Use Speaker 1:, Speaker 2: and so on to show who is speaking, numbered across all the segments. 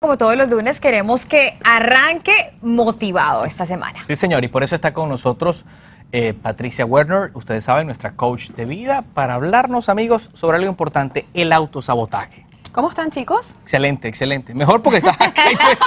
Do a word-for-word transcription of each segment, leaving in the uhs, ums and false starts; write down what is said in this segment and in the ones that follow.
Speaker 1: como todos los lunes, queremos que arranque motivado esta semana.
Speaker 2: Sí, señor, y por eso está con nosotros eh, Patricia Werner, ustedes saben, nuestra coach de vida, para hablarnos, amigos, sobre algo importante, el autosabotaje.
Speaker 3: ¿Cómo están, chicos?
Speaker 2: Excelente, excelente. Mejor porque estás aquí.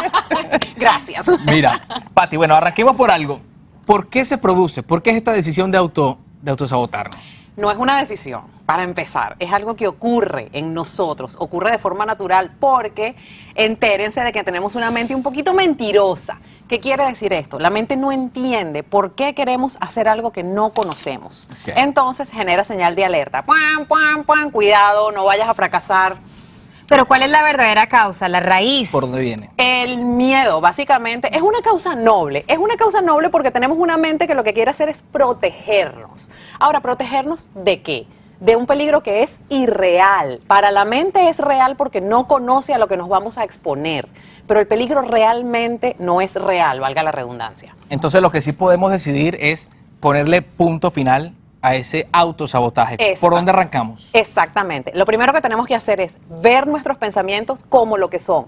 Speaker 3: Gracias.
Speaker 2: Mira, Pati, bueno, arranquemos por algo. ¿Por qué se produce? ¿Por qué es esta decisión de, auto, de autosabotarnos?
Speaker 3: No es una decisión, para empezar, es algo que ocurre en nosotros, ocurre de forma natural porque entérense de que tenemos una mente un poquito mentirosa. ¿Qué quiere decir esto? La mente no entiende por qué queremos hacer algo que no conocemos. Okay. Entonces genera señal de alerta. ¡Puan, puan, puan! Cuidado, no vayas a fracasar.
Speaker 1: Pero ¿cuál es la verdadera causa, la raíz?
Speaker 2: ¿Por dónde viene?
Speaker 3: El miedo, básicamente, es una causa noble. Es una causa noble porque tenemos una mente que lo que quiere hacer es protegernos. Ahora, ¿protegernos de qué? De un peligro que es irreal. Para la mente es real porque no conoce a lo que nos vamos a exponer. Pero el peligro realmente no es real, valga la redundancia.
Speaker 2: Entonces, lo que sí podemos decidir es ponerle punto final a ese autosabotaje. Exacto. ¿Por dónde arrancamos?
Speaker 3: Exactamente. Lo primero que tenemos que hacer es ver nuestros pensamientos como lo que son.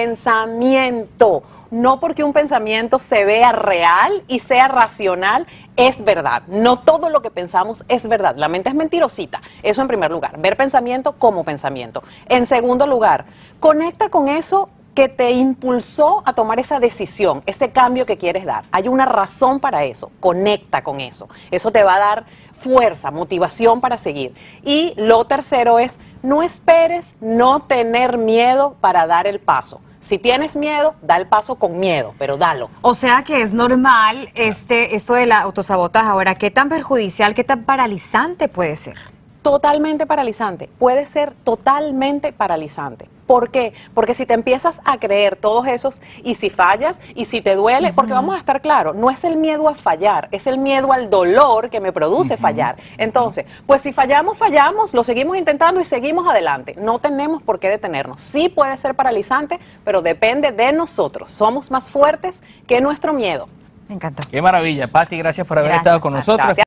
Speaker 3: Pensamiento. No porque un pensamiento se vea real y sea racional, es verdad. No todo lo que pensamos es verdad. La mente es mentirosita. Eso en primer lugar. Ver pensamiento como pensamiento. En segundo lugar, conecta con eso que te impulsó a tomar esa decisión, ese cambio que quieres dar. Hay una razón para eso. Conecta con eso. Eso te va a dar fuerza, motivación para seguir. Y lo tercero es, no esperes no tener miedo para dar el paso. Si tienes miedo, da el paso con miedo, pero dalo.
Speaker 1: O sea que es normal este, esto del autosabotaje. Ahora, ¿qué tan perjudicial, qué tan paralizante puede ser?
Speaker 3: Totalmente paralizante, puede ser totalmente paralizante. ¿Por qué? Porque si te empiezas a creer todos esos, y si fallas, y si te duele, uh-huh. porque vamos a estar claros, no es el miedo a fallar, es el miedo al dolor que me produce uh-huh. fallar. Entonces, pues si fallamos, fallamos, lo seguimos intentando y seguimos adelante. No tenemos por qué detenernos. Sí puede ser paralizante, pero depende de nosotros. Somos más fuertes que nuestro miedo.
Speaker 1: Me encantó.
Speaker 2: Qué maravilla, Pati, gracias por haber
Speaker 3: Gracias,
Speaker 2: estado con nosotros.
Speaker 3: Gracias.